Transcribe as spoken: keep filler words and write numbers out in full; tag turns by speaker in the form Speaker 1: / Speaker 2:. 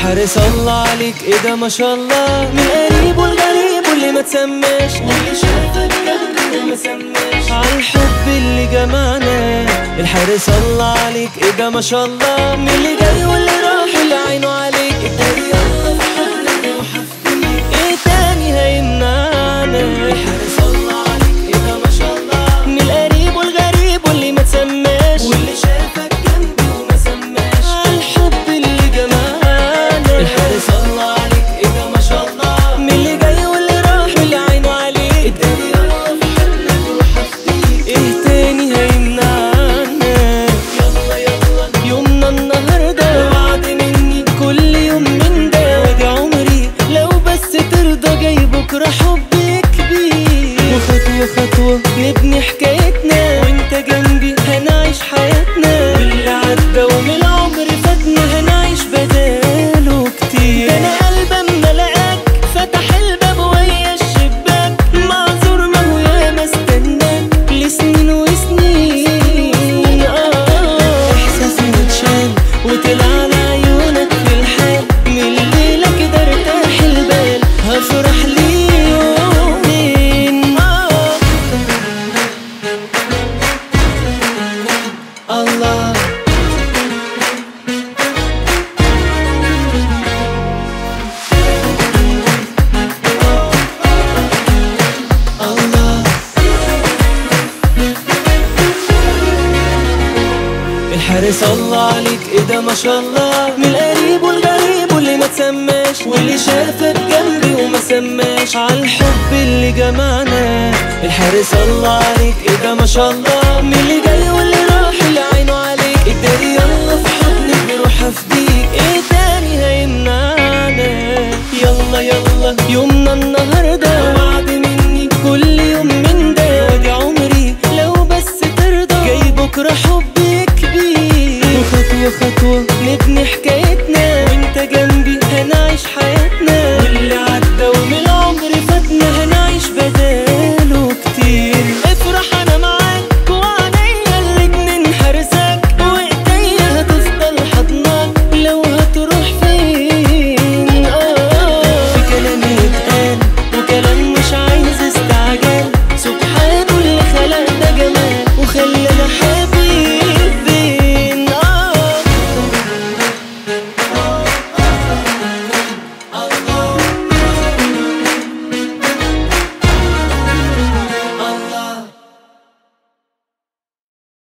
Speaker 1: الحارس الله عليك ايه ده ما شاء الله، من القريب والغريب واللي ما تسماش، واللي شافك جنبي وما سماش عالحب اللي جمعنا. الحارس الله عليك ايه ده ما شاء الله، من اللي جاي واللي راح واللي عينه عليك. ابتدي يلا في حضنك وحفظيك، ايه تاني هيمنعنا؟ الحارس الله عليك ايه ده ما شاء الله، من القريب والغريب واللي ما تسماش، واللي شافك جنبي وما سماش عالحب اللي جمعنا. الحارس الله عليك ايه ده ما شاء الله، من اللي جاي واللي راح واللي عينه عليك. ابتدي يلا في حضنك وحفظيك، ايه تاني هيمنعنا؟ يلا يلا يومنا النهارده وعد مني كل يوم من ده، وادي عمري لو بس ترضى جاي بكره حبي كبير. وخطوه خطوه نبني حكايتنا، وانت جنبي هنعيش حياتنا، واللي عدى ومن العمر فاتنا هنعيش بداله كتير. ده انا قلبي اما لقاك فتح الباب ويا الشباك، معذور ما هو ياما استناك لسنين وسنين. اه احساسي متشال وطلع على عيونك في الحال، من الليله كده ارتاح البال هفرح لي يومين. اه الله الله. الحارس الله عليك ايه ده ما شاء الله، من القريب والغريب واللي ما تسماش، واللي شافك جنبي وما سماش عالحب اللي جمعنا. الحارس الله عليك ايه ده ما شاء الله، من اللي جاي واللي راح اللي عينه عليك. ابتدي يلا في حضنك بروح افديك، ايه تاني هيمنعنا؟ يلا يلا يومنا النهارده وعد مني كل يوم من ده، وادي عمري لو بس ترضى جاي بكره حبي كبير. وخطوه خطوه نبني حكايتنا، وانت جنبي هنعيش حياتنا.